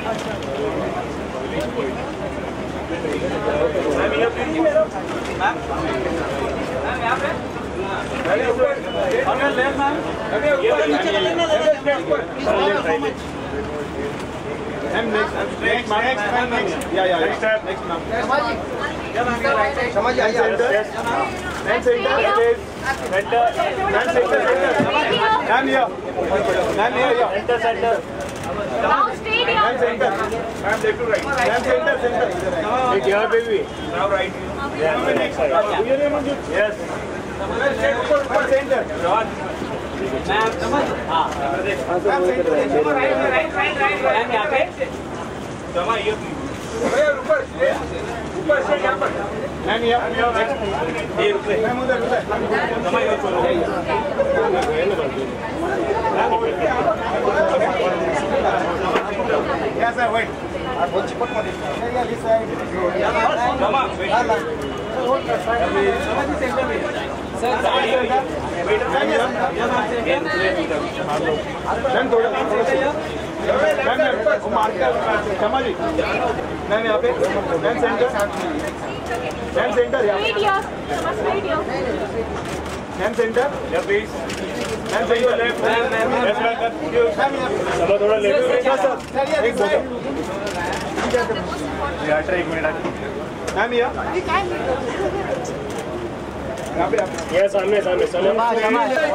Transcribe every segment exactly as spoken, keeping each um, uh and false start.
समझ आइए ma'am centre centre ma'am centre ma'am ये मैम ये centre centre ma'am centre ma'am left to right ma'am centre centre एक यहाँ पे भी नाउ राइट यस ऊपर सेंटर मैम समझ हां ma'am centre right right right ma'am यहाँ पे जमा ये ऊपर ऊपर से यहाँ पर मैम ये ये रुपए मैम उधर उधर जमा ये यस सर वेट और वो चिपक मत ये दिस साइड जमा समझ सेंटर में सर वेट मैम थोड़ा मैम वो मार्कर जमा जी मैम यहाँ पे मैम सेंटर मैम सेंटर यहाँ मैम सेंटर या please ma'am centre left ma'am ma'am चलो थोड़ा लेफ्ट सर एक सेकंड यार एक मिनट मैम यहाँ यहाँ पे ये सामने सामने चलो यहाँ पे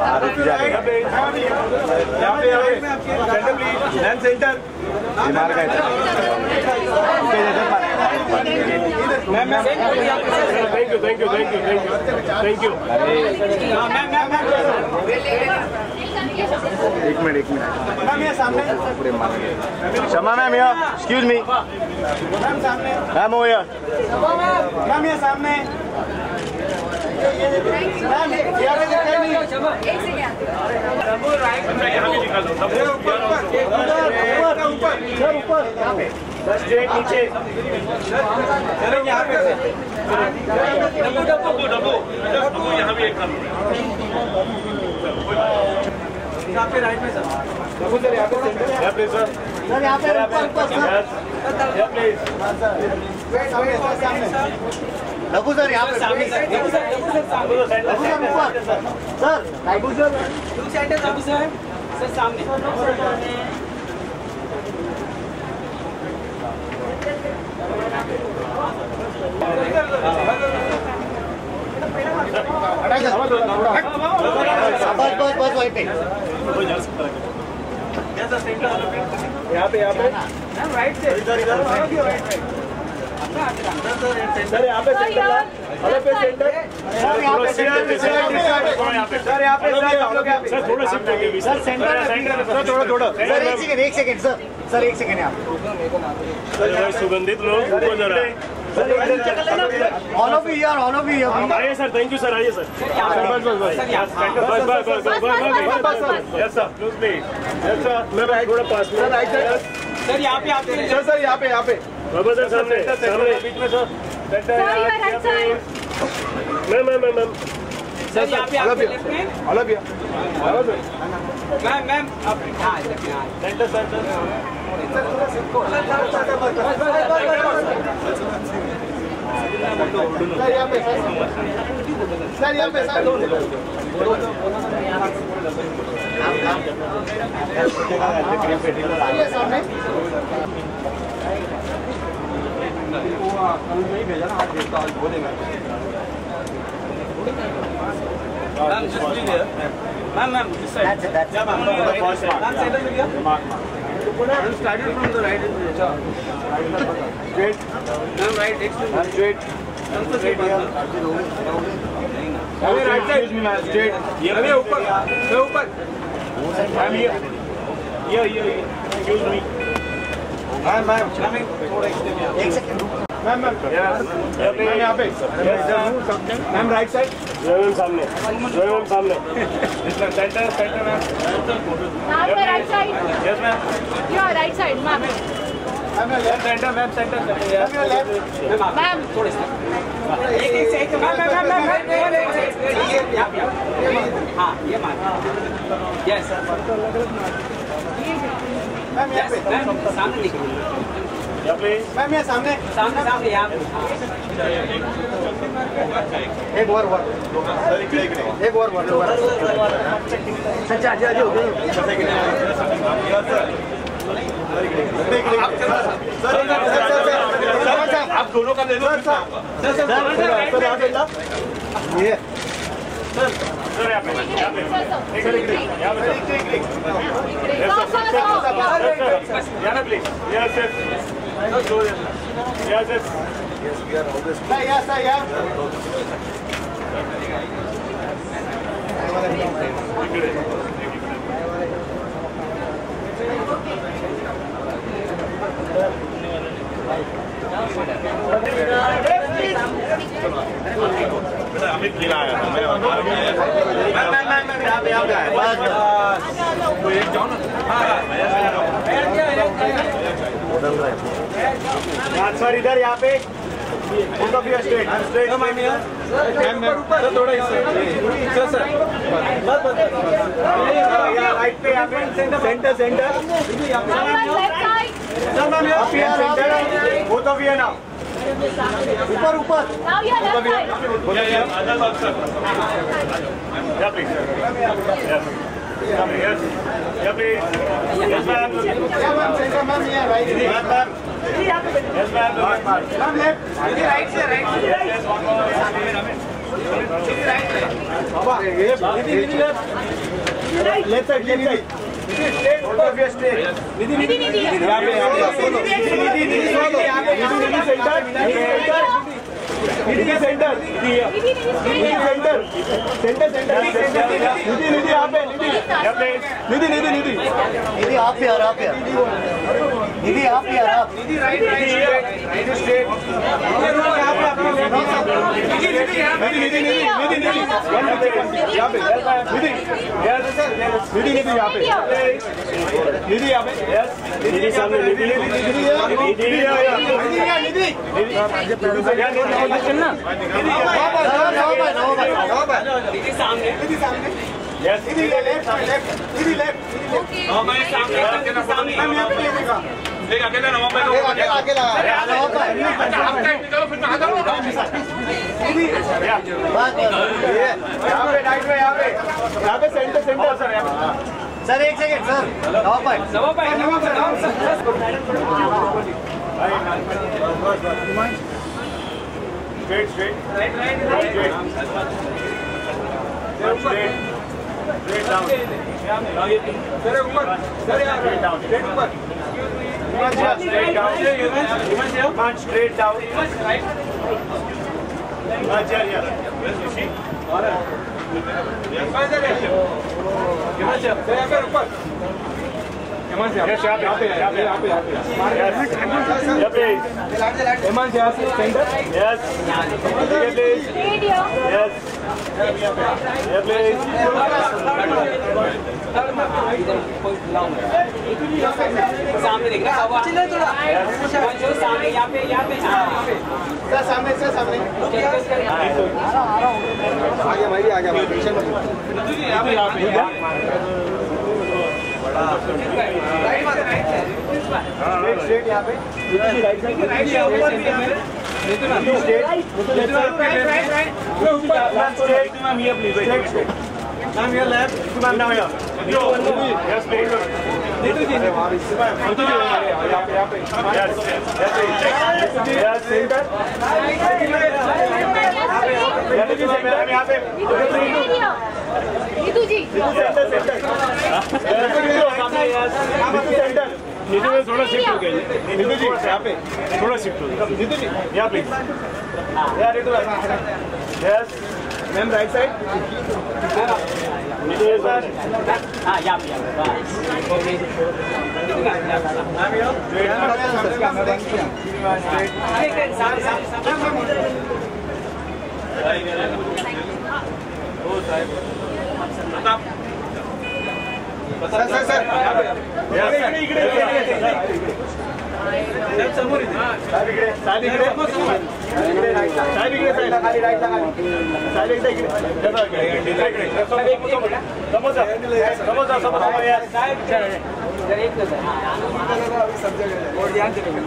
सेंटर प्लीज मैम सेंटर मार गए ma'am ma'am thank you thank you thank you thank you thank you ma'am ma'am ma'am एक मिनट एक मिनट मैम ये सामने क्षमा मैम यहाँ एक्सक्यूज मी मैम सामने मैम हो यहाँ मैम ये सामने मैम यहाँ पे दिखाई नहीं एक सेकंड यहाँ पे निकाल दो ऊपर ऊपर ऊपर ऊपर यहाँ पे बस स्ट्रेट नीचे चलो यहाँ पे डब्बू डब्बू डब्बू डब्बू यहाँ भी एक यहाँ पे राइट में सर डब्बू सर यहाँ पे सेंटर यहाँ पे सर सर यहाँ पे ऊपर ऊपर सर यहाँ प्लीज सामने सामने डब्बू सर यहाँ पे सामने sir Dabbu sir Dabbu sir सामने डब्बू सर ऊपर sir Dabbu sir to centre Dabbu sir sir सामने बस बस बस वहीं पे यहाँ पे यहाँ पे राइट से इधर इधर सर यहाँ पे सेंटर हेलो पे सेंटर सर यहाँ पे सेंटर सर यहाँ पे सर यहाँ पे सर थोड़ा शिफ्ट आगे सर सेंटर सेंटर सर थोड़ा थोड़ा सर एक सेकंड एक सेकंड सर सर एक सेकंड यहाँ सर सुगंधित लोग ऊपर जरा all of you all of you आइए सर थैंक यू सर आइए सर बस बस बस बस बस बस yes sir please yes sir मैं थोड़ा पास में राइट साइड सर यहाँ पे आप सर सर यहाँ पे यहाँ पे बाबा सर सामने सामने बीच में sir centre right side ma'am ma'am ma'am sir यहाँ पे आप लेफ्ट में all of you ma'am ma'am आप हां सेंटर सर सर सर यहाँ पे सर यहाँ पे सर सामने कल नहीं भेजा ना आज भेजता आज बोलेगा ma'am just be there ma'am ma'am this side या मैम मैम सेंटर में गया ma'am started from the right straight ma'am right extreme straight ma'am तो स्ट्रेट अरे राइट साइड मैम स्ट्रेट ये अरे ऊपर ये ऊपर मैम ये ये ये एक्सक्यूज मी मैम मैम थोड़ा एक सेकंड मैम मैम मैम यहाँ पे मैम राइट साइड मैम सामने मैम सामने centre centre ma'am right side yes ma'am your right side ma'am ma'am left centre ma'am centre ma'am थोड़े से एक एक से एक मैम मैम मैम हाँ ये मार यस मैम यहाँ पे सामने दिखो Yeah, please. मैम यहाँ सामने सामने सामने यहाँ पे एक और वर एक और वर अच्छा अच्छा जो आप दोनों का ले लो सर सर सर ये सर सर यहाँ पे यहाँ पे सर यहाँ पे यहाँ प्लीज यहाँ से यहाँ से या सर या अमित गिरा आया था मैं मैम मैम मैम यहाँ पे यहाँ पे कोई एक जाओ ना सर इधर यहाँ पे स्ट्रेट स्ट्रेट मैम ऊपर थोड़ा सर सर राइट पे यहाँ पे सेंटर सेंटर वो तो भी है ना ऊपर ऊपर Now you are left side. Yeah, please. Yes. Come here. Yes. Yeah, please. Yes, ma'am. Ma'am centre ma'am यहाँ right Yes, ma'am. Yes, ma'am. Ma'am left right से right Yes, yes. One more. Left side left side straight ऊपर भी straight Nidhi, Nidhi. यहाँ पे यहाँ पे निधि निधि यहाँ पे Nidhi centre Nidhi centre Nidhi, Nidhi, Nidhi centre centre centre Nidhi Nidhi यहाँ पे निधि Yeah, please. निधि निधि निधि निधि आप यार आप यार निधि आप यार आप Nidhi right right Nidhi straight Nidhi Nidhi Nidhi Nidhi Nidhi यहाँ पे निधि Yes. निधि निधि यहाँ पे निधि यहाँ पे Yes. Nidhi सामने निधि निधि निधि निधि निधि निधि चलना निधि सामने निधि सामने Yes. Nidhi left left Nidhi left Okay. Ma'am यहाँ पे लेगा एक अकेला ना वहाँ आगे आगे लगा निकलो फिर मैं आता हूँ यहाँ पे राइट में यहाँ पे यहाँ पे सेंटर सेंटर सर सर एक सेकंड सर नवा पाए नवा पाए नवा पाए Straight, straight. Right right Straight. Straight. Straight down. Sir ऊपर सर यहाँ Straight down. स्ट्रेट ऊपर Straight down. Punch straight down. Punch here, here. You see? Yes, यहाँ पे, यहाँ पे, यहाँ पे, यहाँ पे. Yes. Yeah, please. हेमंत यहाँ से centre Yes. Yeah, please. Radio. Yes. Yeah, please. सामने देख रहा है जो सामने यहाँ पे यहाँ पे सर सामने सर सामने आगे भाई आगे भाई टेंशन मत स्ट्रेट स्ट्रेट यहाँ पे राइट साइड राइट साइड ऊपर भी यहाँ पे straight right right right Ma'am, straight. Ma'am, here, please. Wait, wait, wait. Ma'am ये left Ma'am, now here. Yes, please. Neetu ji वहाँ पे नीतू जी यहाँ पे यहाँ पे Yes. Yes, please. Yes, center. Yeah, please, ma'am, यहाँ पे. Nidhu ji. Centre centre centre नीचे में थोड़ा शिफ्ट हो गया नीतू जी यहाँ पे थोड़ा शिफ्ट हो गया नीतू जी यहाँ प्लीज यार Neetu yes ma'am right side नीचे सर हाँ यहाँ पे यहाँ सर सर सर इकडे इकडे समोर साहेब इकडे साहेब इकडे साहेब इकडे खाली राईट साहेब एकदा इकडे समोसा समोसा समोसा इधर एक नजर सब जगह और ध्यान देने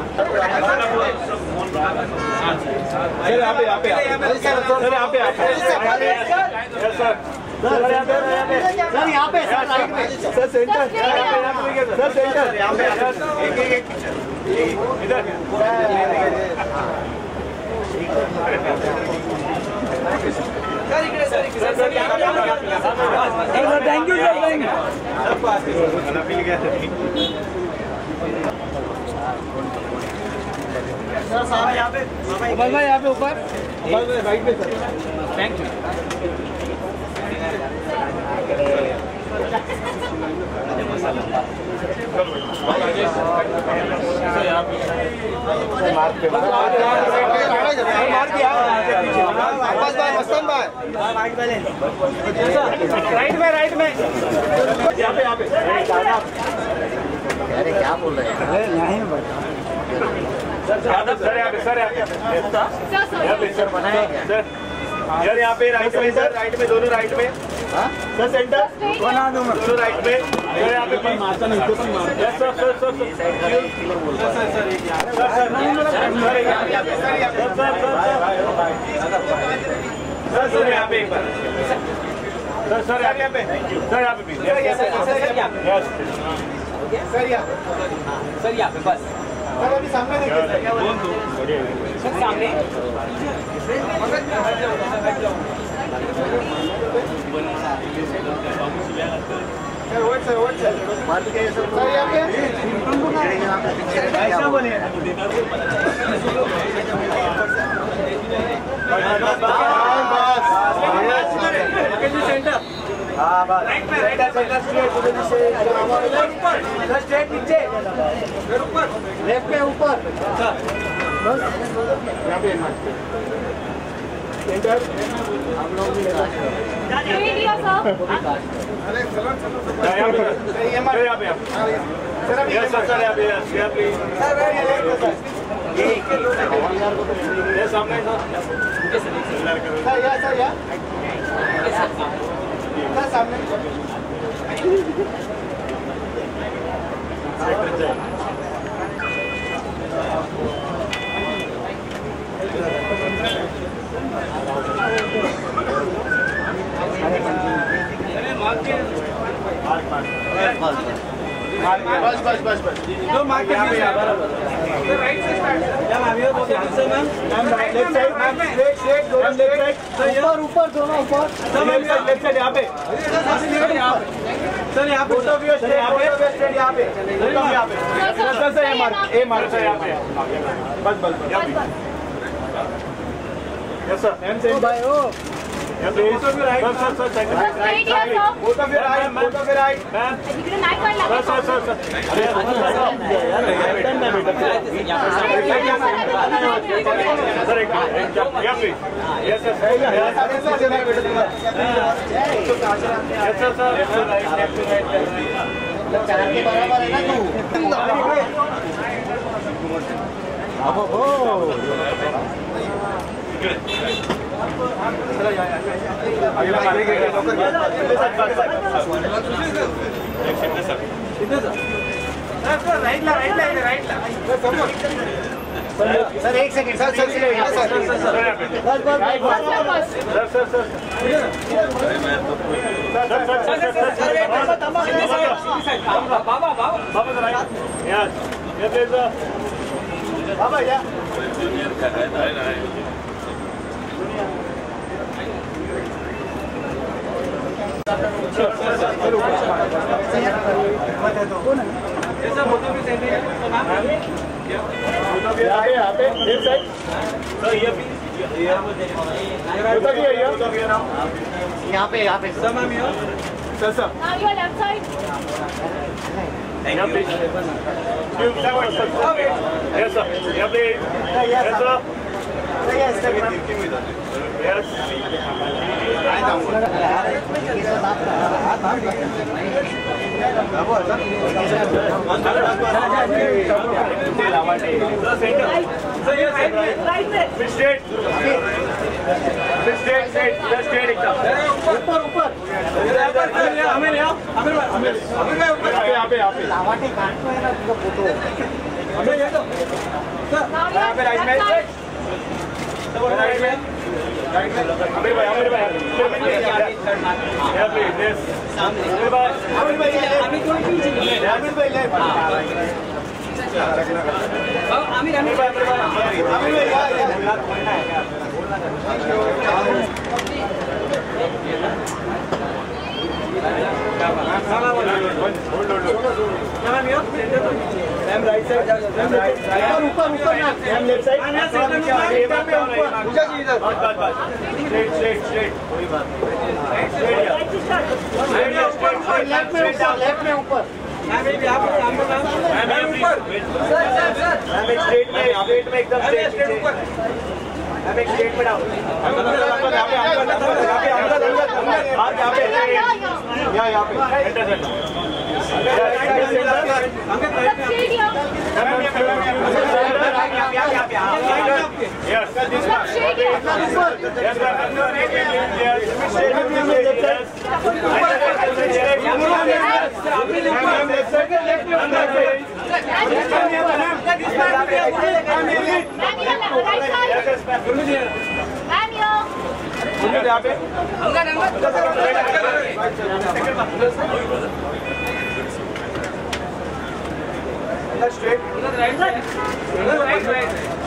सर यहाँ पे यहाँ पे सर यहाँ पे यस सर सर यहाँ पे सर यहाँ पे सर राइट में सर सेंटर सर सेंटर यहाँ पे एक एक एक इधर सर इकडे सर इकडे sir thank you sir thank sir सामने यहाँ पे बस भाई यहाँ पे ऊपर बस राइट पे सर थैंक यू मार्क पे मार्क किया बस भाई मस्तन भाई राइट में राइट में यहाँ पे यहाँ पे अरे क्या बोल रहे हैं सर यहाँ पे सर यहाँ पे सर यहाँ पे सर बनाए सर यार यहाँ पे राइट में सर राइट में दोनों राइट में सर सेंटर बना दो दोनों राइट में सर यहाँ पे मारता नहीं तो yes sir sir sir sir sir sir sir sir यहाँ पे एक बार सर सर यहाँ पे सर यहाँ पे सर यहाँ पे सर यहाँ सर यहाँ पे बस सर अभी सामने देखिए सर सामने sir vote sir vote sir mark के सर यहाँ पे ऐसा बने सेंटर हाँ बस सेंटर सेंटर स्ट्रेट नीचे ऊपर लेफ्ट पे ऊपर बस यहाँ पे सेंटर हम लोग भी लगा मीडिया सर यहाँ पे यहाँ पे सर अभी सर सर यहाँ पे यहाँ पे ये सामने सर सर यहाँ सर यहाँ सर सामने बस बस बस बस दो मार्क यहाँ पे राइट से स्टार्ट मैम अभी वो बोलते हैं sir ma'am ma'am left side ma'am straight straight दोनों लेफ्ट साइड ऊपर ऊपर दोनों ऊपर सर मैम लेफ्ट साइड यहाँ पे सर यहाँ पे बोथ ऑफ यू स्ट्रेट यहाँ पे स्ट्रेट यहाँ पे बोथ ऑफ यहाँ पे sir sir A mark A mark sir यहाँ पे बस बस यहाँ पे यस सर मैम से भाई ओ यहाँ पे both of you right sir sir sir both of you right both of you right ma'am इकडे नाही पडला सर सर सर अरे यार डन ना बेटा सर एक या please yes sir yes sir sir चार के बराबर है ना तू अब हो सर एक second sir sir sir sir sir बाबा बाबा बाबा या यहाँ पे लेफ्ट साइड यहाँ पे यहाँ पे sir sir Now your left side. यहाँ पे यस सर यहाँ पे यस सर यस ऊपर ऊपर मैम राइट साइड, ऊपर ऊपर ना, मैम लेफ्ट साइड, लेफ्ट में ऊपर, लेफ्ट में ऊपर, मैम ऊपर, सर सर सर, मैम एक स्ट्रेट में, स्ट्रेट में एकदम स्ट्रेट ऊपर, मैम एक स्ट्रेट में डाउन, यहाँ पे यहाँ यहाँ पे straight, right side, right right.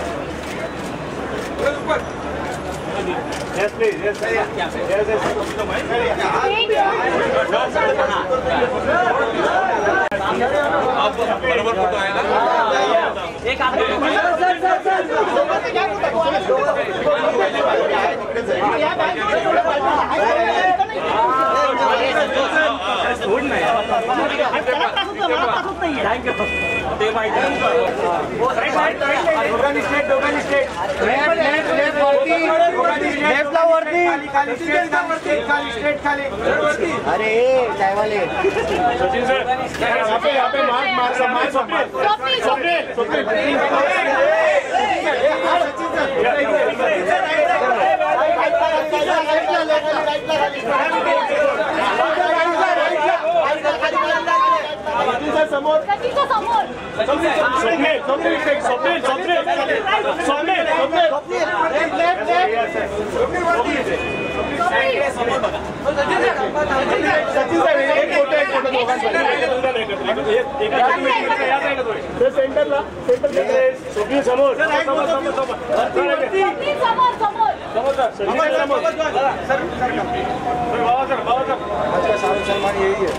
Yes, please. Yes, sir. Yes, yes. आप बराबर फोटो आएगा। एक आप सर सर सर अरे चाय वाले सचिन सर यहाँ पे यहाँ पे mark mark mark Swapnil Swapnil Swapnil समोर समोर स्वप्निल स्वप्निल स्वप्निल स्वप्निल स्वप्निल स्वप्निल सचिन सर एक फोटो एक फोटो सेंटरला सेंटर स्वप्निल समोर समोर समोर समोर समोर समोर सर बाबा सर बाबा सर अच्छा शाहरुख सलमान यही है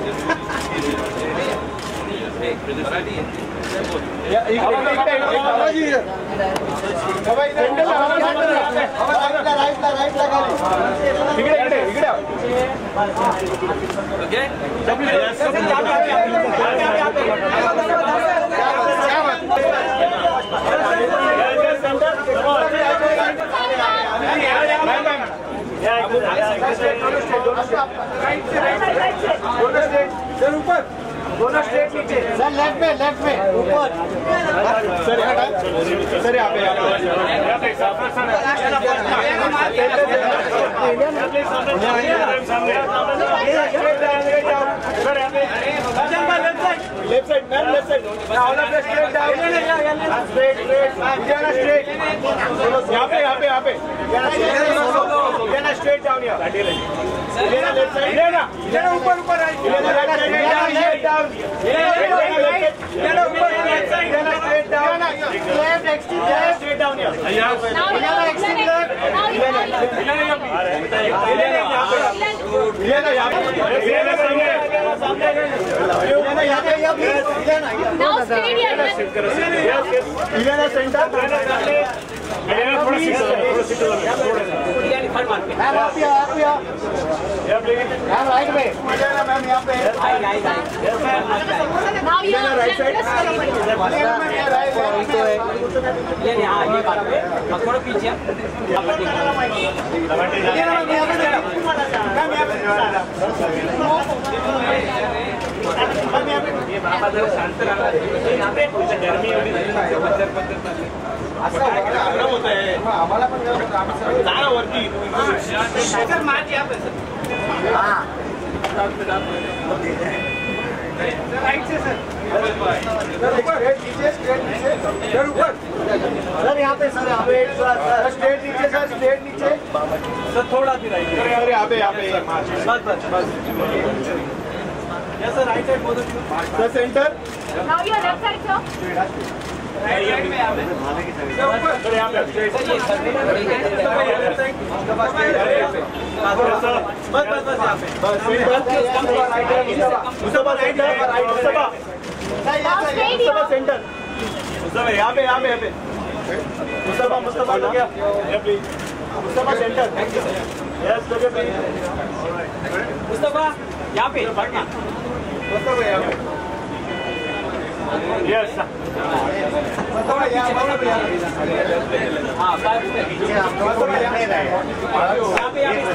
ऊपर दोनों स्ट्रेट नीचे सर लेफ्ट में लेफ्ट में ऊपर सर सर यहाँ पे यहाँ पे left side ma'am left side straight down straight straight straight यहाँ पे यहाँ पे यहाँ पे स्ट्रेट डाउन यहाँ लेफ्ट साइड लेना लेना ऊपर ऊपर down straight down left extreme left straight down यहाँ एक्सट्रीम लेफ्ट लेना यहाँ पे Now straight here. इलेना सेंटर थोड़ा सीट थोड़ा सीट मैम आप यहाँ आप यहाँ मैम राइट में मैम यहाँ पे Now you are right side ये यहाँ ये बात है थोड़ा पीछे शांत गर्मी गरम होत आहे आम्हाला पण वरती राइट से सर नीचे स्ट्रेट नीचे सर ऊपर सर यहाँ पे सर यहाँ पे सर स्ट्रेट नीचे सर स्ट्रेट नीचे सर थोड़ा सी राइट सर यहाँ पे यहाँ पे बस बस बस यस सर राइट साइड बोलो sir centre Now your left side, sir. Right side में यहाँ पे सर यहाँ पे स्ट्रेट सर ये सर बस बस बस यहाँ पे बस Mustafa right right Mustafa Mustafa centre Mustafa यहाँ पे यहाँ पे यहाँ पे मुस्तफा मुस्तफा हो गया मुस्तफा सेंटर यस लगे पे मुस्तफा यहाँ पे बढ़ना मुस्तफा यहाँ पे यस मुस्तफा यहाँ पे हाँ फाइव मुस्तफा यहाँ पे यहाँ पे यहाँ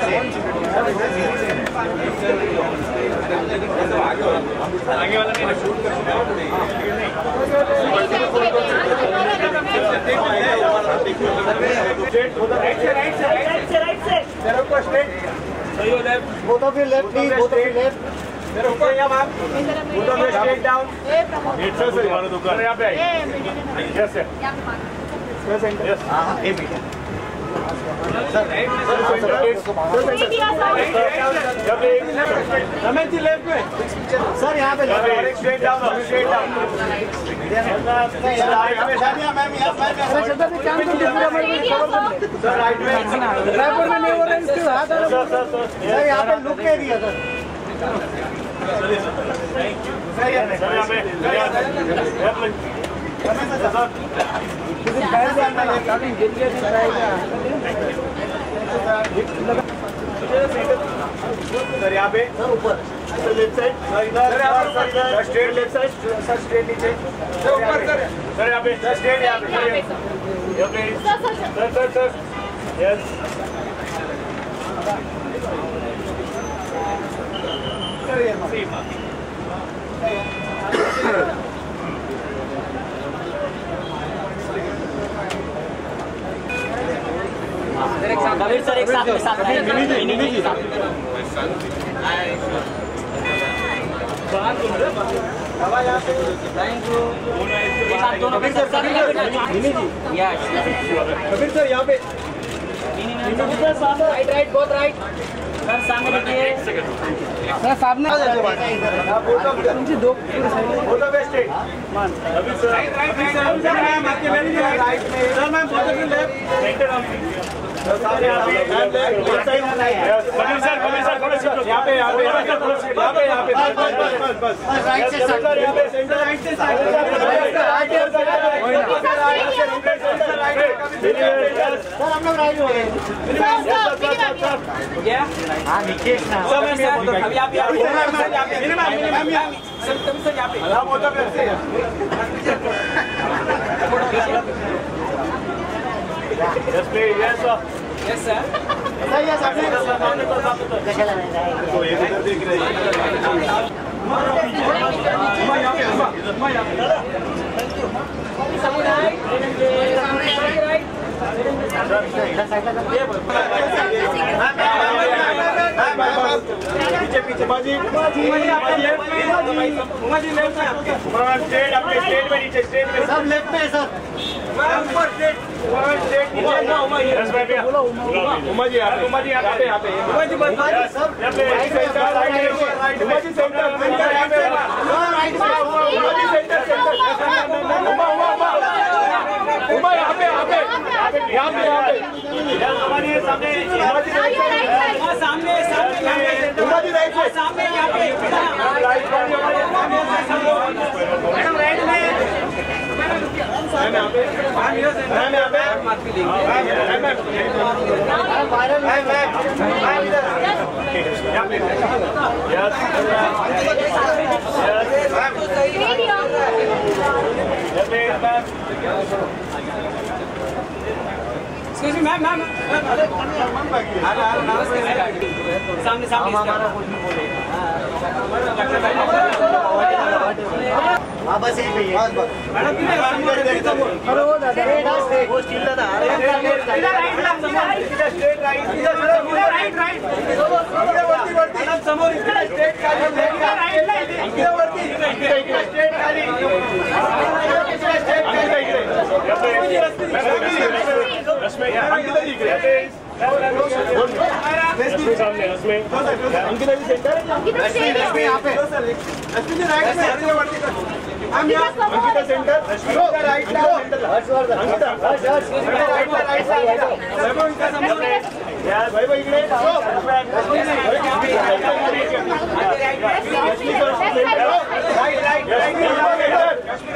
आगे वाला नहीं शूट कर both of you left please both of you left मेरे ऊपर या ma'am both of you straight down eight sir sir हमारा दुकान यहाँ पे yes sir sir center yes हाँ एक minute sir Ramesh ji left में सर यहाँ पे straight down straight down ma'am यहाँ सर राइट में ड्राइवर में नहीं हो रहा है इसके हाथ सर सर सर यहाँ पे लुक के दिया सर सर यहाँ पे सर यहाँ पे सर ऊपर सर लेफ्ट साइड सर इधर sir straight left side sir straight नीचे सर ऊपर सर सर यहाँ पे सर स्ट्रेट यहाँ पे यहाँ पे Sir, sir, sir. Sir sir sir yes sir ये कबीर सर एक साथ में साथ मिनी जी साथ थैंक यू साथ दोनों के साथ मिनी जी यस कबीर सर यहाँ पे राइट राइट बहुत राइट सर सामने देखिए सर सामने आ जाओ मुझे दो फोटो बेस्ट है Kabir sir right right sir ma'am आपके लेफ्ट में राइट में सर मैम फोटो के लेफ्ट सेंटर ऑफ सर सामने आप left side Kabir sir Kabir sir थोड़ा शिफ्ट यहाँ पे यहाँ पे यहाँ पे यहाँ पे बस बस बस बस राइट से सर यहाँ पे सेंटर राइट से साइड सर हम लोग राइट हो गए क्या हाँ नीचे सर मैम अभी आप यहाँ पे minimum minimum sir Kabir sir यहाँ पे हाँ वो तो वैसे Yes, please. Yes, sir. Yes sir Sir, yes, sir. सामने तो सामने तो तो ये इधर देख रहे हैं उमा यहाँ पे उमा उमा यहाँ पे पीछे पीछे बाजी बाजी उमा जी लेफ्ट में उमा स्ट्रेट अपने स्ट्रेट में नीचे स्ट्रेट में सब लेफ्ट में सर ऊपर स्ट्रेट ऊपर स्ट्रेट नीचे उमा यस मैं पे उमा जी आप उमा जी यहाँ पे यहाँ पे उमा जी बस सब right centre right Uma ji centre centre यहाँ पे right Uma ji centre centre Uma Uma Uma Uma यहाँ पे यहाँ पे यहाँ पे यहाँ पे उमा जी सामने उमा जी राइट साइड सामने सामने यहाँ पे उमा जी राइट साइड सामने यहाँ पे राइट मैडम राइट में मैम यहाँ पे मैम यहाँ पे मैम मैम मैम मैम इधर यहाँ पे yes yes ma'am excuse me ma'am ma'am सामने सामने हाँ बस यही पे बस बस अरे वो दादा वो स्टील दादा इधर स्ट्रेट राइट इधर राइट राइट इधर वरती वरती मैडम समोर इधर स्ट्रेट खाली इधर राइट राइट इधर वरती इधर स्ट्रेट खाली स्ट्रेट खाली रश्मि अंकिता जी के सामने रश्मि अंकिता जी सेंटर रश्मि रश्मि यहाँ पे रश्मि जी राइट में हम यहाँ अंकिता सेंटर रश्मि का right centre Ankita right right side सब उनका समोर यार भाई भाई इकडे Rashmi ji right right right Rashmi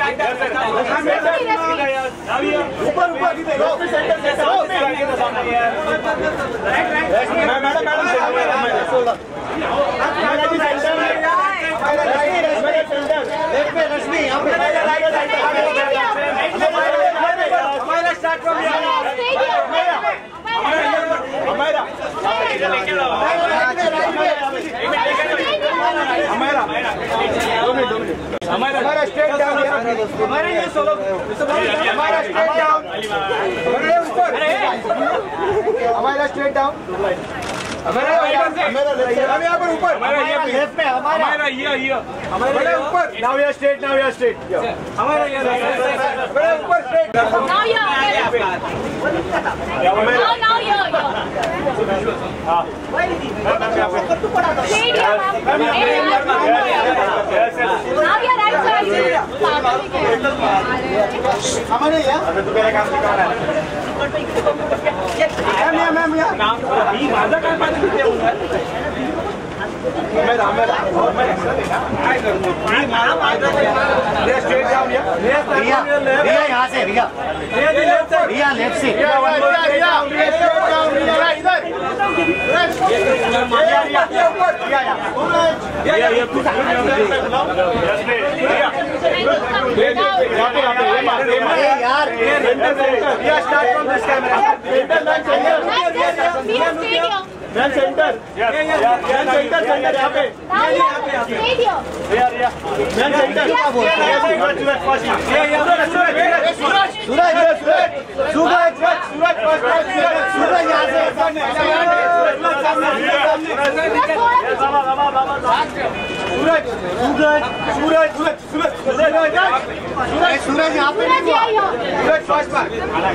right ऊपर ऊपर Rashmi centre centre right right madam madam left में रश्मि यहाँ पे हमारा स्टार्ट फ्रॉम हमारा हमारा हमारा स्ट्रेट डाउन हमारा ये सोलो हमारा स्ट्रेट डाउन हमारा स्ट्रेट डाउन हमारा हमारा हम यहाँ पर ऊपर हमारा ये लेफ्ट में हमारा हमारा ये ये हमारा ऊपर नाउ ये स्ट्रेट नाउ ये स्ट्रेट हमारा ये हमारा ऊपर स्ट्रेट नाउ ये नाउ नाउ ये हां नाउ ये राइट साइड हमारे यहाँ तो मेरा काम सिखा रहा है मैम मैम मैम नाम भी माझा काय पाहिजे तिथे होणार मेरा मेरा काय करू मी मला माझा ये स्ट्रेट डाउन या रिया रिया यहां से रिया रिया लेफ्ट से रिया लेफ्ट से रिया रिया रिया स्ट्रेट डाउन रिया इधर रिया रिया ऊपर रिया रिया ये तू यार Riya start from this camera ma'am centre ma'am centre centre यहाँ पे रिया रिया मैम सेंटर सूरज सूरज सूरज सूरज सूरज यहाँ से सूरज सूरज सूरज सूरज सूरज यहाँ पे सूरज फर्स्ट बार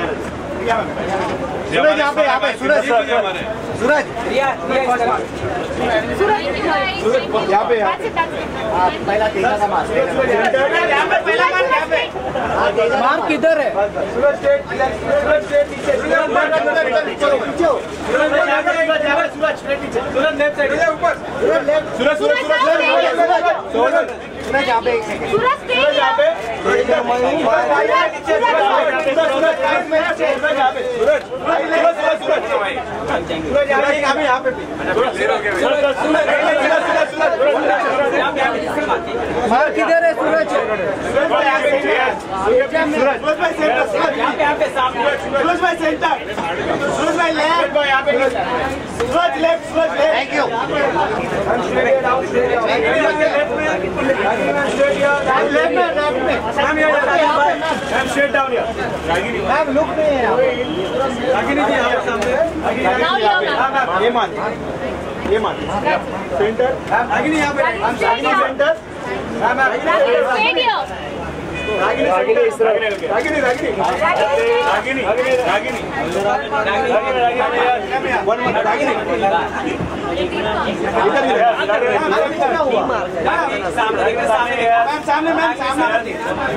सूरज यहाँ पे यहाँ पे सूरज सूरज यहाँ पे पहला तेजा का मार्क्स मार्क किधर है सूरज स्टेट सूरज स्टेट नीचे सूरज लेफ्ट साइड ऊपर सूरज लेफ्ट सूरज सूरज सूरज सूरज सूरज यहाँ पे एक सेकंड सूरज यहाँ पे सूरज यहाँ पे सूरज सूरज यहाँ यहाँ पे मार्क किधर है सूरज सूरज भाई सेंटर सूरज भाई सेंटर सूरज भाई लेफ्ट यहाँ पे Suraj left Suraj left thank you left में लेफ्ट में ma'am straight down ma'am look में रागिनी जी यहाँ सामने ये मान ये मान सेंटर रागिनी यहाँ पे रागिनी सेंटर रागिनी रागिनी इस तरह रागिनी रागिनी रागिनी रागिनी रागिनी वन वन रागिनी इधर इधर हुआ सामने मैम सामने मैम सामने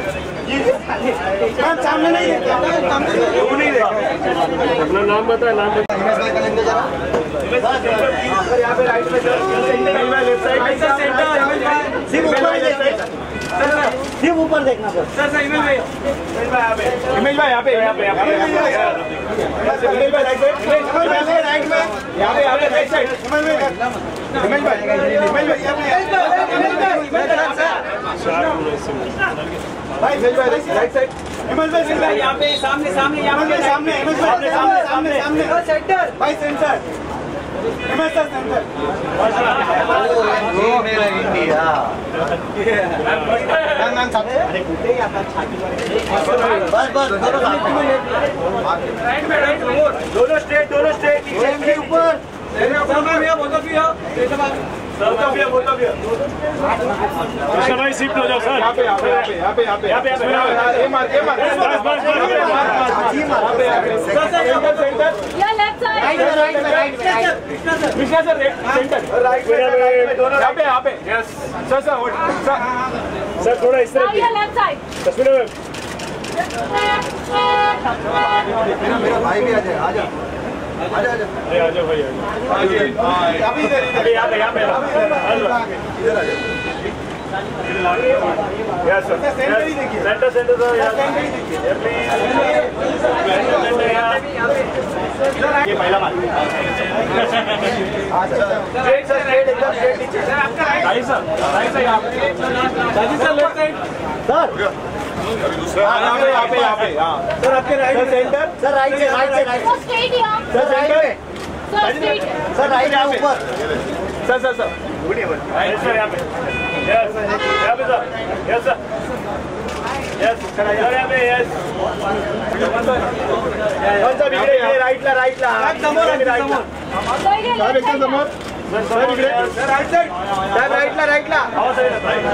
मैम सामने नहीं देखा वो नहीं देखा अपना नाम बताए नाम बताए यहाँ पे राइट में लेफ्ट साइड सेंटर सिर्फ ऊपर सिर्फ ऊपर देखना सर सर सर इमेज भाई इमेज भाई यहाँ पे यहाँ पे यहाँ पे इमेज भाई राइट साइड राइट में यहाँ पे यहाँ पे राइट साइड इमेज भाई इमेज भाई यहाँ पे भाई इमेज भाई राइट साइड इमेज भाई यहाँ पे सामने सामने यहाँ पे सामने इमेज भाई सामने सामने सामने सेंटर भाई सेंटर ये मेरा इंडिया बस बस दोनों स्ट्रेट दोनों स्ट्रेट के ऊपर कृष्णा भाई सीट हो जाओ सर। यहाँ पे यहाँ पे यहाँ पे यहाँ पे यहाँ पे ये मार ये मार बस बस बस या left side Krishna sir centre right दोनों यहाँ पे यहाँ पे यस सर सर सर थोड़ा इस तरफ या लेफ्ट साइड तस्वीर में मेरा भाई भी आ जाए आ जा आजा आजा अरे आ जाओ भाई आ जाओ अभी इधर इधर यहाँ पे यहाँ पे इधर आ जा यस सर सेंटर ही देखिए सेंटर सेंटर सर ये पहला बात स्ट्रेट सर स्ट्रेट एकदम स्ट्रेट नीचे सर आपका राइट सर राइट साइड आप Saji sir left side sir यहाँ पे यहाँ पे यहाँ पे हाँ सर आपके राइट सेंटर सर राइट से राइट से राइट सर स्ट्रेट यहाँ सर राइट में सर स्ट्रेट सर राइट में ऊपर sir sir sir right sir यहाँ पे यस यहाँ पे sir yes sir yes sir यहाँ पे यस कौन सा बिगड़े राइट ला राइट ला समोर राइट ला सर ये सर एकदम समोर सर बिगड़े sir right side sir right ला राइट ला आओ सर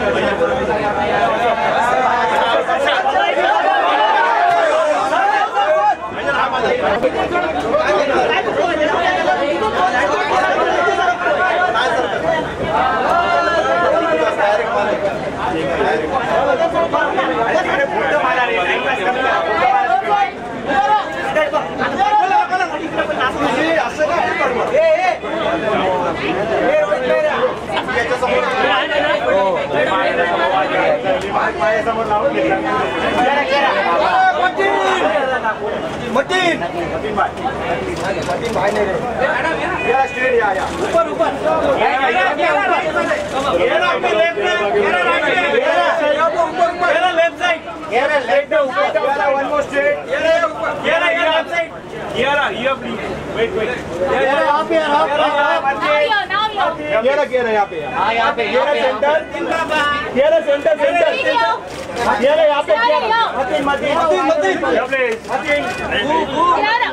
मतीन मतीन भाई मतीन भाई ने ये स्ट्रेट या या ऊपर ऊपर ये राइट पे लेफ्ट पे ये राइट पे ये ऊपर ऊपर ये लेफ्ट साइड ये लेफ्ट पे ऊपर वन मोर स्ट्रेट ये ऊपर ये लेफ्ट साइड ये रहा ये प्लीज वेट वेट ये यहां पे यहां पे नाउ यो ये रहा ये रहा यहाँ पे हां यहाँ पे ये रहा सेंटर ये रहा सेंटर सेंटर ये रहा यहाँ पे मतीन मतीन मतीन प्लीज मतीन या ना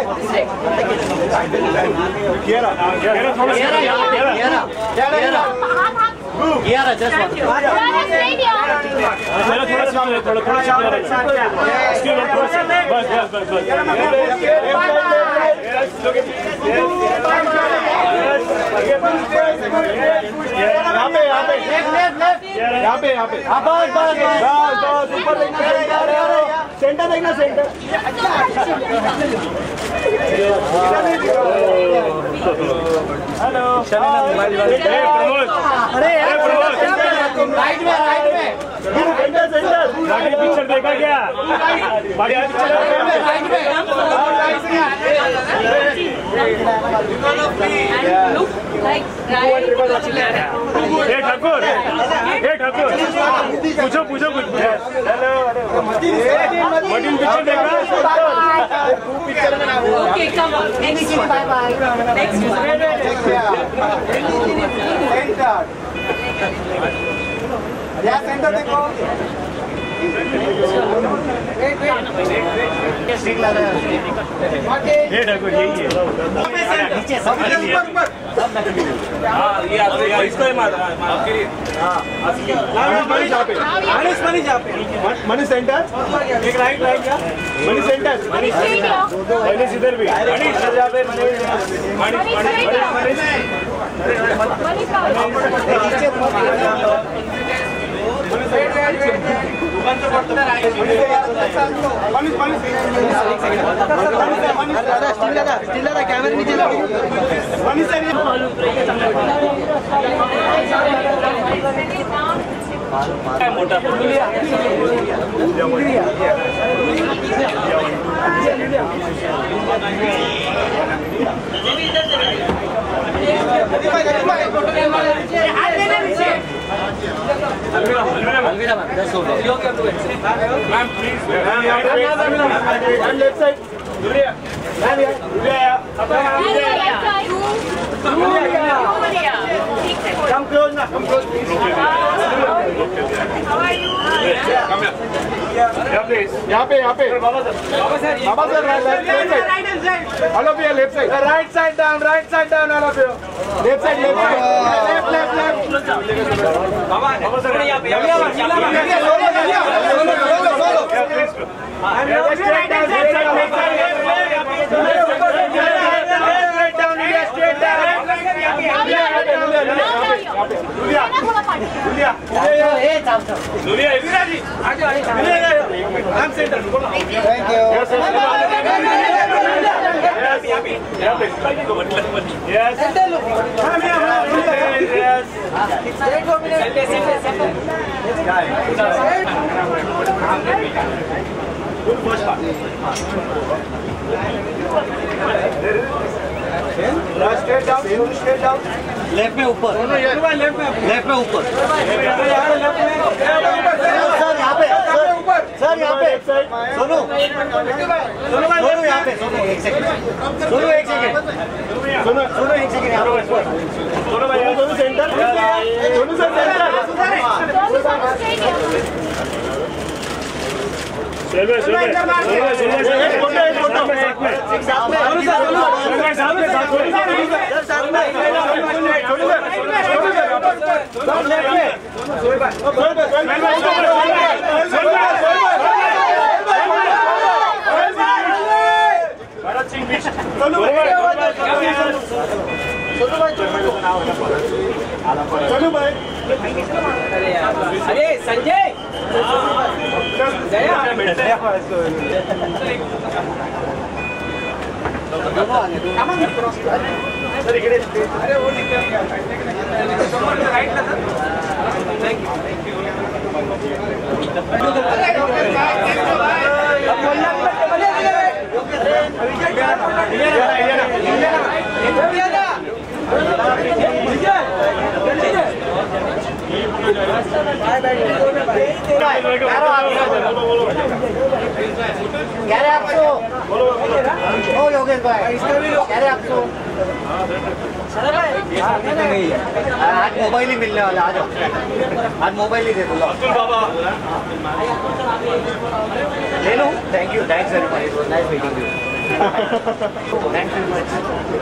ये रहा ये रहा थोड़ा ये रहा ये रहा ये रहा ये रहा जस्ट वन या स्ट्रेट यहाँ मेरा थोड़ा सा थोड़ा थोड़ा सा इसके ऊपर बस बस बस बस यहाँ पे यहाँ पे यहाँ पे यहाँ पे बस बस बस बस ऊपर देखना सेंटर देखना सेंटर हेलो प्रमोद अरे प्रमोद राइट में राइट में सेंटर सेंटर गाड़ी पिक्चर देखा क्या गाड़ी पिक्चर राइट में like hey Thakur hey Thakur पूछो पूछो कुछ हेलो मटीन पिक्चर देखा पिक्चर में okay come on next bye bye next centre देखो हे ठाकुर यही है नीचे सब इसको ही मार मनीष मनीष मनीष सेंटर एक राइट राइट क्या मनीष सेंटर मनीष मनीष इधर भी मनीष इधर पे मनीष मनीष कैमरे नीचे मोटा Yeah, yeah, yeah. Come close now. Come close. Come here. Yeah, please. यहाँ पे यहाँ पे बाबा सर बाबा sir right side all of you left side right side down right side down all of you left side left side left left left बाबा बाबा sir यहाँ पे यहाँ straight down straight down left में ऊपर left में ऊपर sir यहाँ पे सर यहाँ पे सोनू सोनू यहाँ पे सोनू एक सेकंड सोनू एक सेकंड सोनू सोनू एक सेकंड यहाँ पे सोनू भाई Sonu centre Sonu sir centre चलो चलो चलो चलो एक फोटो एक फोटो साथ में सोनू सर सोनू साथ में साथ में साथ में Sonu sir Sonu sir left में सोनू भाई सोनू भाई भरत सिंह बीच सोनू भाई सोनू भाई अरे संजय सर इकडे अरे वो निकल गया राइट ला क्या रे आपको ओ योगेश भाई क्या रे आपको आज मोबाइल ही मिलने वाला आ जाओ आज मोबाइल ही दे दो ले लो thank you thanks very much it was nice meeting you thank you much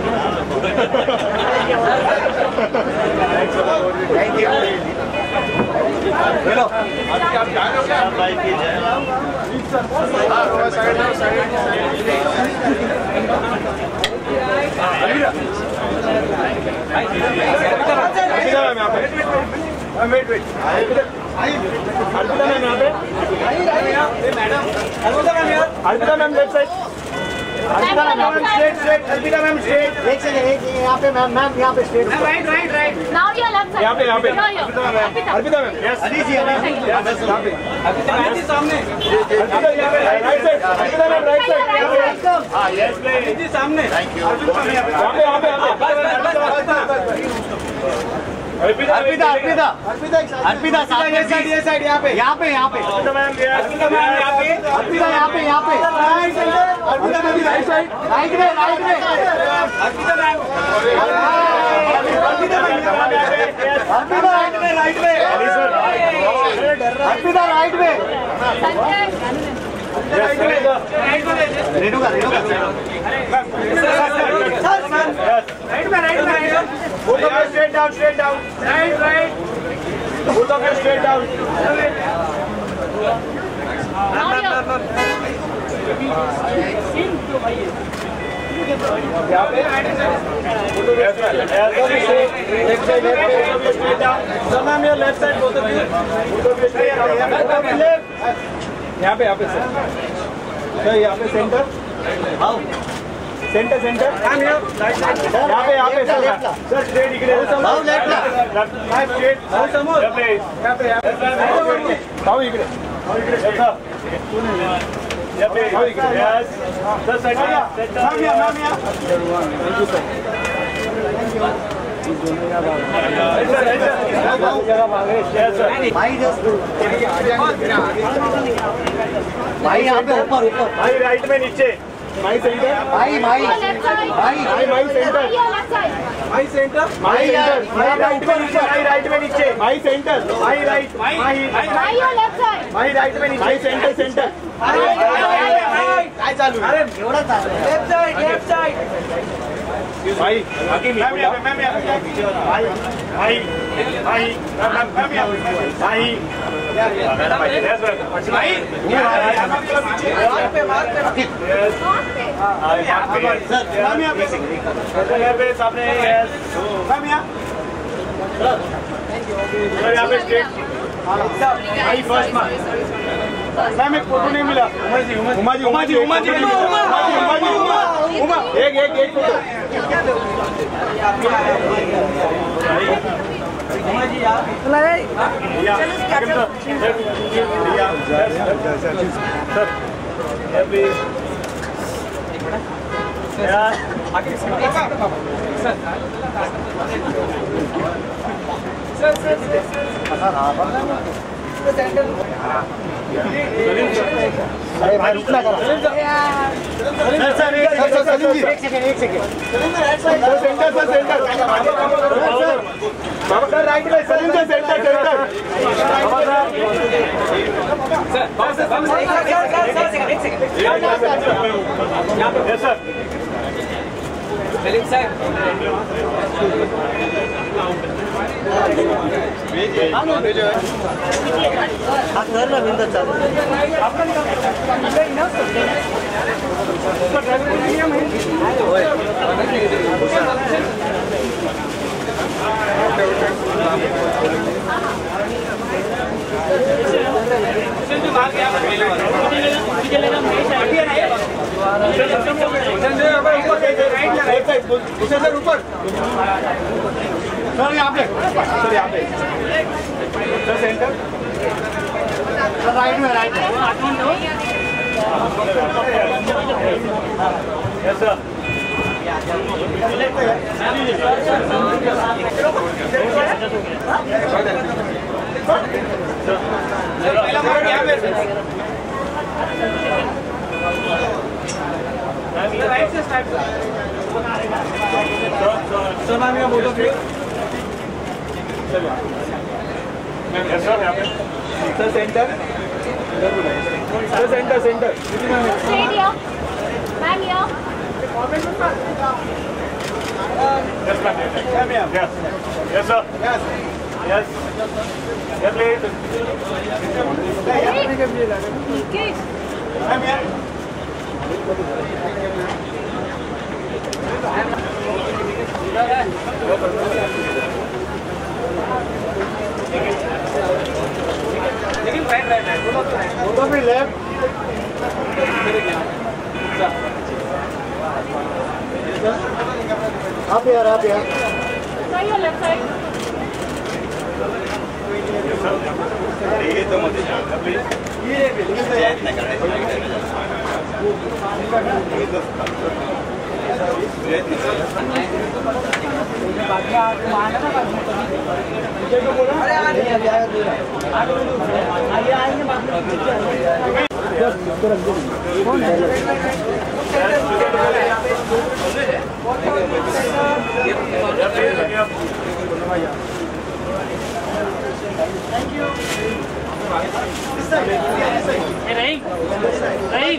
thank you hello भाई की जय वेट वेट अर्पिता मैम यहाँ पे मैडम अर्पिता मैम यार Arpita ma'am left side Arpita ma'am straight straight Arpita ma'am straight एक सेकंड एक यहाँ पे मैम मैम यहाँ पे straight right right right Now you are left side. यहाँ पे यहाँ पे Arpita. Arpita ma'am yes Ali ji Ali ji यहाँ पे अर्पिता मैम जी सामने अर्पिता यहाँ पे right side Arpita ma'am right side हाँ यस प्लीज जी सामने थैंक यू अर्पिता मैम यहाँ पे यहाँ पे अर्पिता अर्पिता अर्पिता अर्पिता सामने ये साइड ये साइड यहाँ पे यहाँ पे यहाँ पे अर्पिता मैम अर्पिता मैम यहाँ पे अर्पिता यहाँ पे यहाँ पे Arpita ma'am right side right में राइट में Arpita ma'am Arpita ma'am Arpita right में राइट में अर्पिता राइट में रेणुका रेणुका राइट में राइट में both of you straight down straight down right right both of you straight down Now you are. यहाँ पे left side straight down sir ma'am your left side both of you both of you straight down यहाँ पे यहाँ पे sir sir यहाँ पे centre हाँ centre centre यहाँ पे यहाँ पे सर सर स्ट्रेट इकडे भाऊ लेफ्ट स्ट्रेट भाऊ समोर यहाँ पे यहाँ पे भाऊ इकडे भाऊ इकडे सर यहाँ पे भाऊ इकडे यस सर साइड मैम या मैम या थैंक यू सर भाई जस्ट भाई यहाँ पे ऊपर ऊपर भाई राइट में नीचे माई सेंटर माई माई Your left side. माई माई माई सेंटर Your left side. माई सेंटर माई सेंटर माई राइट में नीचे माई राइट में नीचे माई सेंटर माई राइट माई Now your left side. माई राइट में नीचे माई सेंटर सेंटर काय चालू अरे एवढा चालू लेफ्ट साइड लेफ्ट साइड भाई आगे नहीं बोला भाई भाई भाई भाई भाई मार्क पे मार्क पे सामने मैम यहाँ सर यहाँ पे स्ट्रेट भाई फर्स्ट मार्क मैम एक फोटो नहीं मिला उमा जी उमा जी उमा जी उमा जी उमा जी उमा उमा एक एक एक फोटो उमा जी आप अरे भाई रुकना करा सर सर एक सेकंड सलीम जी एक सेकंड एक सेकंड सेंटर सर सेंटर बाबा सर राइट में सलीम सर सेंटर सेंटर बाबा सर सर सर एक सेकंड यस सर सलीम साहब हा कर ना बिंदा चालू सर ऊपर सर यहाँ पे सर यहाँ पे सर सेंटर सर राइट में राइट में यस सर राइट से स्टार्ट सर मैम यहाँ बोलो फिर यस सर यहाँ पे sir centre sir centre centre Straight here. Ma'am here. Yes, ma'am. Yes. Yes, sir. Yes. Yes. Yes, please. Okay. Ma'am, here. लेकिन right right right Both of you left. आप यार आप यार Now your left side. ये तो मत जाना please ये अरे आगे आगे आएंगे बाद में Thank you. नहीं नहीं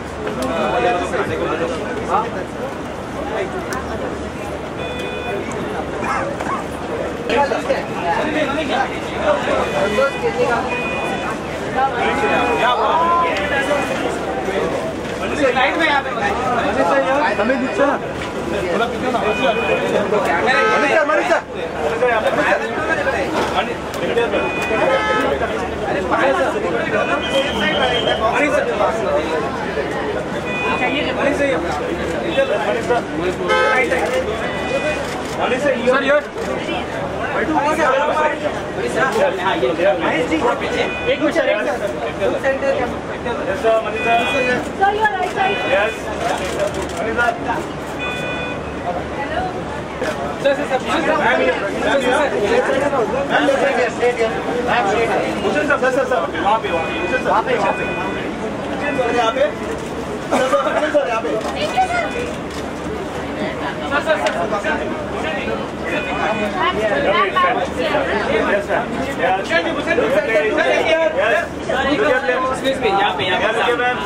लाइट में यहाँ पे हमें दिखता ना मनीषा मनीषा एक minute Sir, your right side. Yes. Sir sir sir sir sir sir वहाँ पे वहाँ पे वहाँ पे यहाँ पे सर यहाँ पे सर सर यहाँ पे Excuse me, यहाँ पे यहाँ पे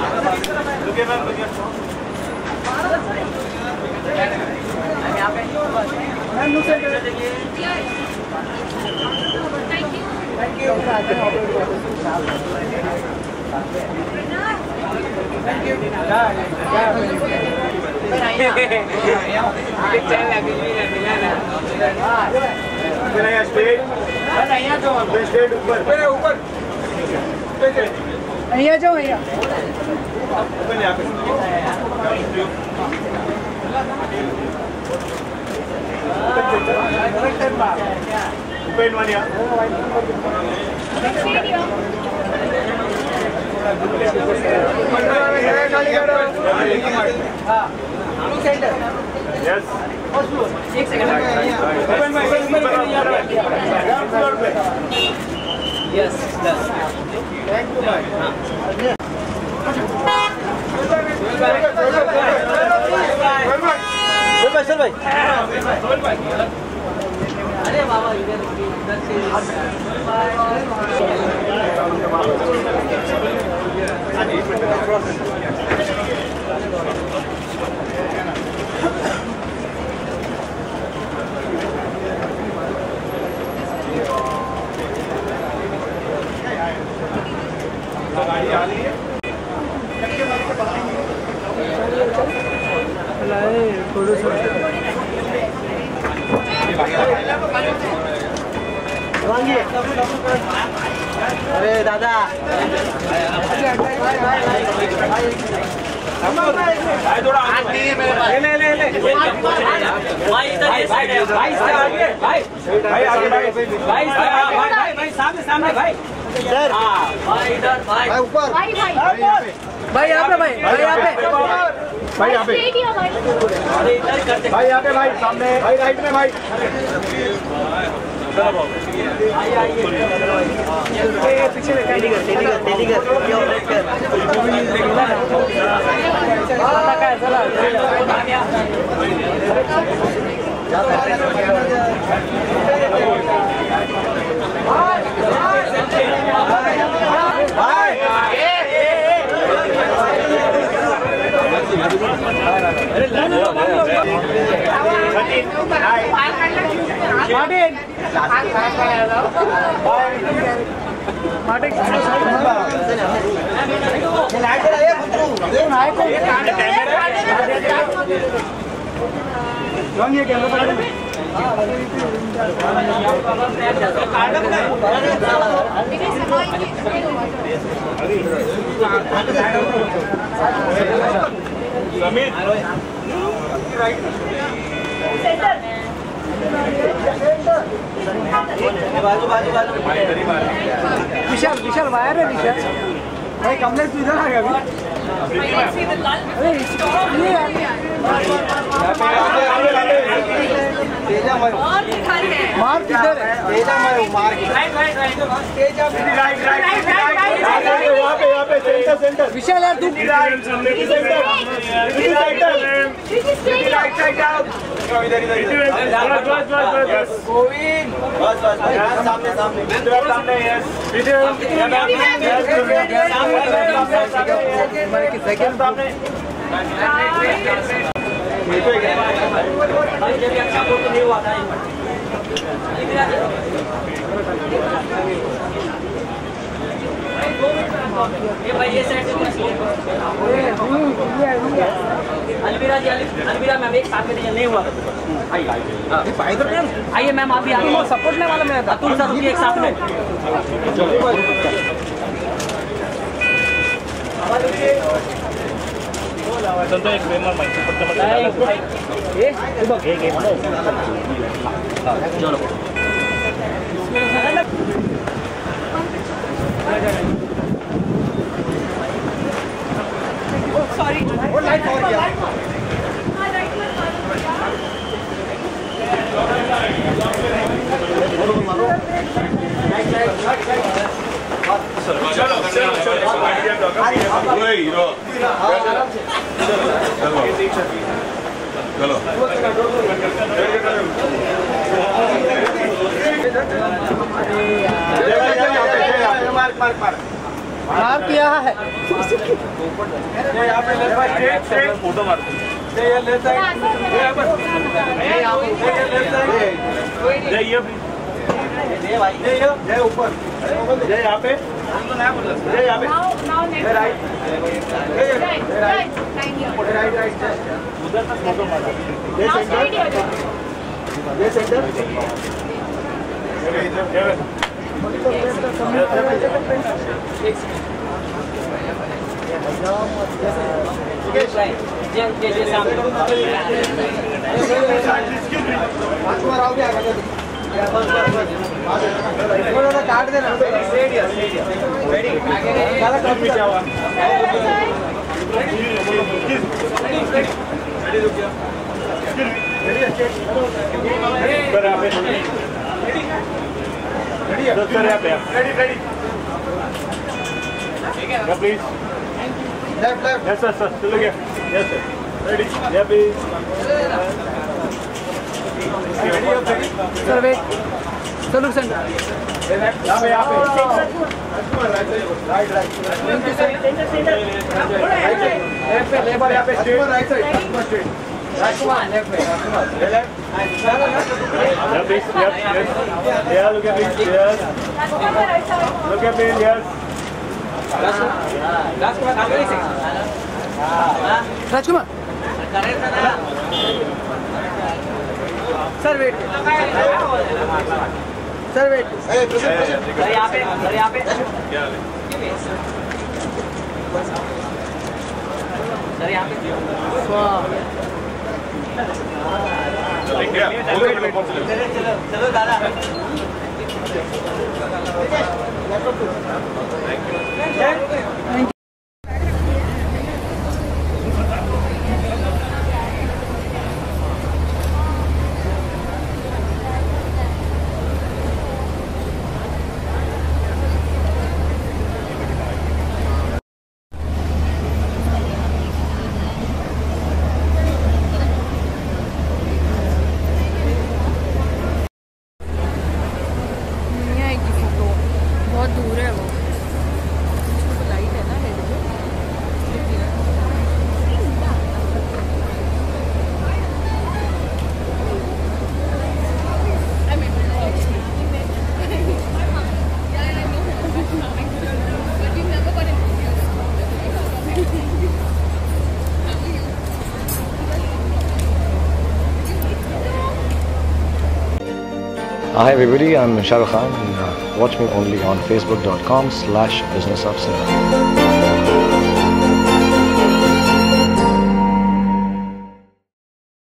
અહીંયા જાઓ અહીંયા Open one here. Yes. एक second yes yes Thank you, bye. चल भाई अरे बाबा इधर इधर से गाड़ी आ रही है थोड़ा सा अरे दादा ले ले ले भाई इधर ये साइड है भाई इससे आगे भाई भाई आगे भाई भाई भाई भाई सामने सामने भाई सर हाँ भाई इधर भाई ऊपर भाई भाई भाई यहाँ पे भाई भाई यहाँ पे भाई यहाँ पे स्ट्रेट हियर भाई अरे इधर करते भाई यहाँ पे भाई सामने भाई राइट में भाई पीछे तेली कर तेली कर तेली कर क्या ऑपरेट कर पता क्या है चला मार्टिन मार्टिन ये कैमरा बाजू बाजू बाजू विशाल विशाल वायर है विशाल भाई कमलेश तू इधर आ गया अभी अरे ये मार्क किधर है तेजा मैं मार तेजा राइट राइट यहाँ पे यहाँ पे सेंटर सेंटर विशाल यार तू right centre right side down इधर इधर इधर बस बस बस गोविंद बस बस सामने सामने सामने यस इधर मैं कि सेकंड सामने भाई जब अच्छा फोटो नहीं हुआ था ये भाई ये साइड से अलविरा जी अलविरा मैम एक साथ में नहीं हुआ आइए आइए मैम आप भी आइए सपोर्ट ने वाला मेरा था अतुल सर रुकिए एक साथ में चलता एक मेंबर माइक पर ये एक एक चलो सॉरी वो लाइट और क्या चलो चलो चलो चलो मार किया है ये यहाँ पे left side straight straight photo मार ये ये लेफ्ट साइड ये यहाँ पर ये यहाँ पे ये लेफ्ट साइड ये ये ये भाई ये ये ऊपर ये यहाँ पे ये यहाँ पे Now, now next. ये राइट ये Right, right. Time here. Right right उधर तक फोटो मार ये Now straight सेंटर here. ये सेंटर ये काट देना ready ready yeah please left left yes sir sir still here yes sir ready yeah please ready up ready sir wait sir look centre यहाँ पे यहाँ पे right right thank you sir left पे left यहाँ पे straight right side straight Rajkumar left में Rajkumar yeah please yes yes yeah look at me yes Raajkumar, right side. look at me yes Rajkumar sir wait sir wait hey present present sir यहाँ पे sir यहाँ पे sir यहाँ पे चलो दादा बहुत दूर है वो लाइट है ना Hi everybody, I'm Shah Rukh Khan and uh, watch me only on facebook dot com slash business of cinema.